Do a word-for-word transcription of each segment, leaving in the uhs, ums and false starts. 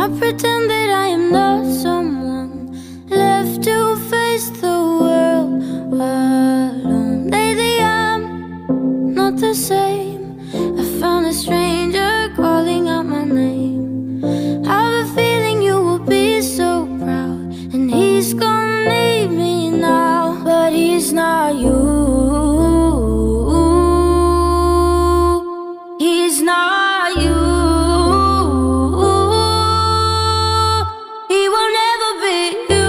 I pretend that I am not someone left to face the world alone. Lately I'm not the same. I found a stranger calling out my name. I have a feeling you will be so proud, and he's gonna need me now, but he's not you. He's not you. He will never be you.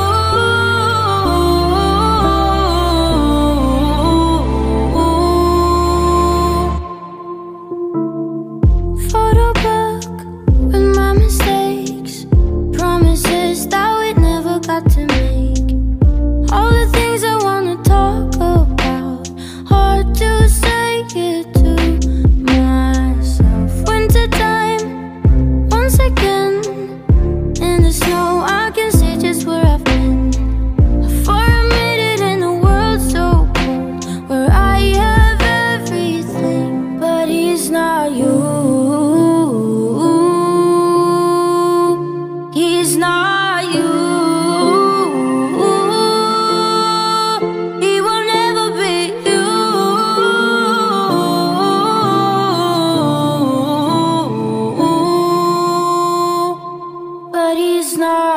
Photo book with my mistakes, promises that we never got to make. All the things I wanna talk about, hard to say it to myself. Wintertime, once again, in the snow I can see just where I've been. For a minute in a world so cold, where I have everything, but he's not you. He's not you. He will never be you. But he's not